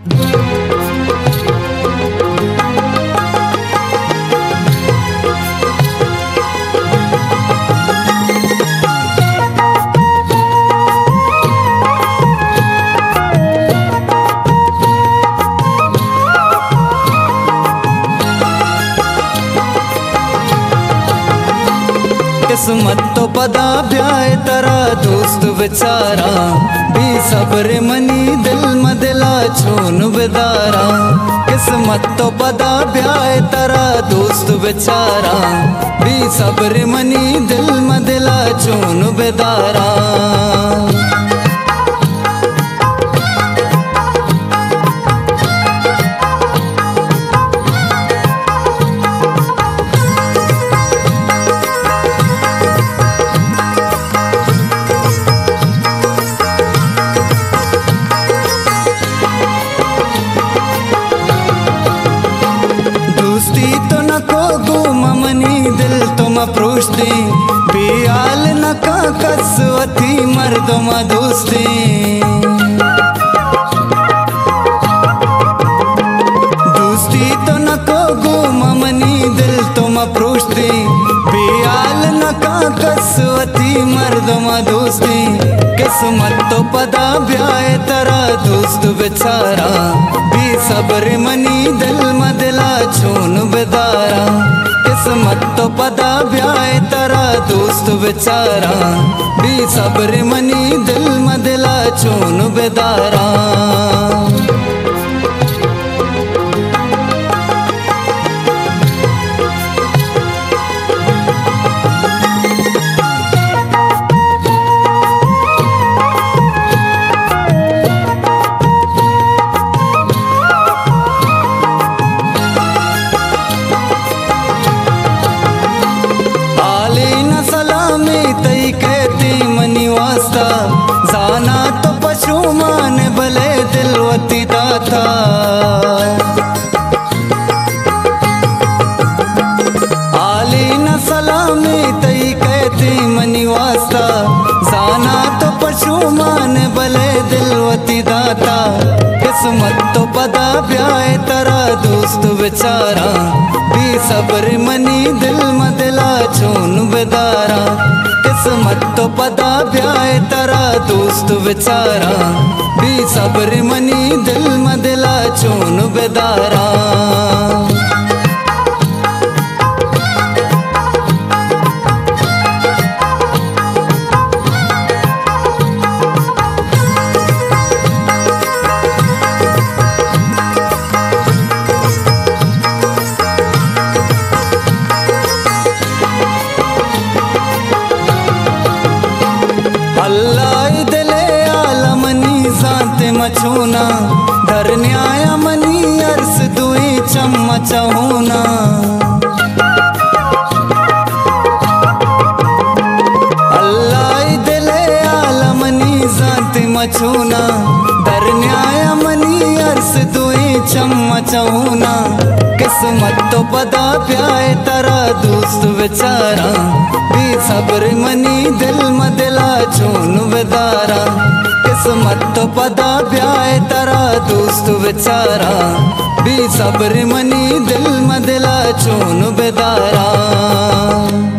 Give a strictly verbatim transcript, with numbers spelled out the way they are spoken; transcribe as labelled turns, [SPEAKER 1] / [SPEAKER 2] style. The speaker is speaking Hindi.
[SPEAKER 1] किस्मत तो पदा ब्याए तरा दोस्त बेचारा भी सब्र मनी दिल मदिला छून बेदारा। किस्मत तो पदा ब्याए तरा दोस्त बेचारा भी सब्र मनी दिल मदिला छून बेदारा। दिल तुम प्रोष्टी बियाल न का कसवती मर्दम दोस्ती। दोस्ती तो न को गुममनी दिल तुम प्रोष्टी बियाल न का कसवती मर्दम दोस्ती। किस्मत तो पदा ब्याए तरा दोस्त बेचारा भी सब्र मनी दिल मदिला छून बेदारा। किस्मत तो पदा ब्याए तरा दोस्त बेचारा भी सब्र मनी दिल मदिला छून बेदारा। जाना तो पशु मान भले दिलवती दाता। आली न सलामी तई कहती मनी वास्ता जाना तो पशु मान भले दिलवती दाता। किस्मत तो पदा ब्याए तरा दोस्त बेचारा भी सब्र मनी दिल मदिला छून बेदारा। किस्मत तो पदा ब्याए तरा दोस्त बेचारा भी सब्र मनी दिल मदिला छून बेदारा। अल्लाह दिले आलमनी जाते मछूना धर न्याय मनी अर्स दुई चम्मच होना। अल्लाह दिले आलमनी जाते मछूना धर न्याय मनी अर्स दुई चम्मच होना। किस्मत तो पदा ब्याए तरा दोस्त बेचारा भी सब्र मनी दिल मदिला छून बेदारा। किस्मत तो पदा ब्याए तरा दोस्त बेचारा भी सब्र मनी दिल मदिला छून बेदारा।